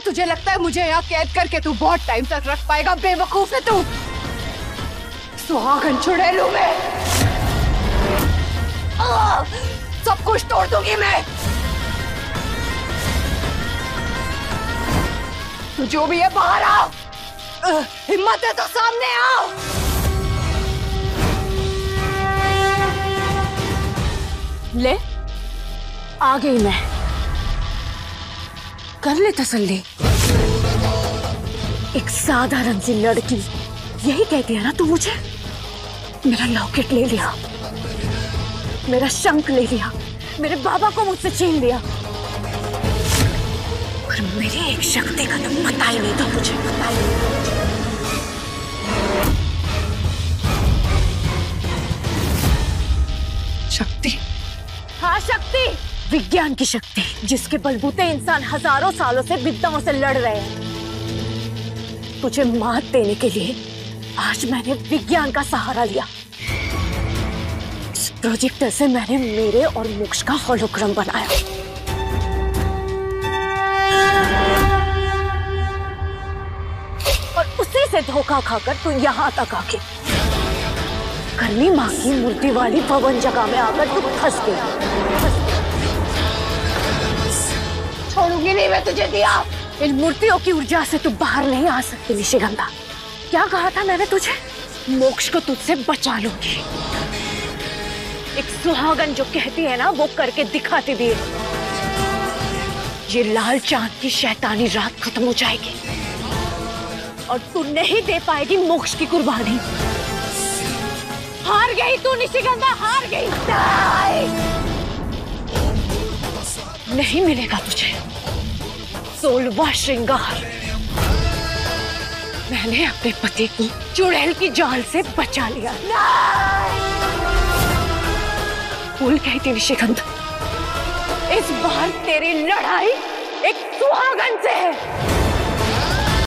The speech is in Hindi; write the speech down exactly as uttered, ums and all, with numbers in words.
तुझे लगता है मुझे यहाँ कैद करके तू बहुत टाइम तक रख पाएगा? बेवकूफ है तू। सुहागन चुड़ैलू में आ, सब कुछ तोड़ दूंगी मैं। तू जो भी है बाहर आ। आ, हिम्मत है तो सामने आ। ले आ गई मैं। कर ले तसल्ली। एक साधारण सी लड़की यही कहती है ना तू मुझे? मेरा लॉकेट ले लिया, मेरा शंख ले लिया, मेरे बाबा को मुझसे छीन लिया, और मेरी एक शक्ति का तो पता ही नहीं था मुझे। पता ही नहीं। शक्ति? हाँ शक्ति, विज्ञान की शक्ति, जिसके बलबूते इंसान हजारों सालों से विद्याओं से लड़ रहे हैं। तुझे मात देने के लिए आज मैंने विज्ञान का सहारा लिया। इस प्रोजेक्टर से मैंने मेरे और मोक्ष का होलोग्राम बनाया। और उसी से धोखा खाकर तू यहाँ तक आके करनी माँ की मूर्ति वाली भवन जगह में आकर तू फंस गया। छोड़ूंगी नहीं मैं तुझे दिया। इन मूर्तियों की ऊर्जा से तू बाहर नहीं आ सकती निशिगंधा। क्या कहा था मैंने तुझे? मोक्ष को तुझसे बचा लूंगी। एक सुहागन जो कहती है ना वो करके दिखाती भी है। ये लाल चांद की शैतानी रात खत्म हो जाएगी और तू नहीं दे पाएगी मोक्ष की कुर्बानी। हार गई तू निशिगंधा, हार गई। नहीं मिलेगा तुझे सोलवा श्रृंगार। मैंने अपने पति को चुड़ैल की जाल से बचा लिया। भूल गई थी निशिगंधा, इस बार तेरी लड़ाई एक सुहागन से है।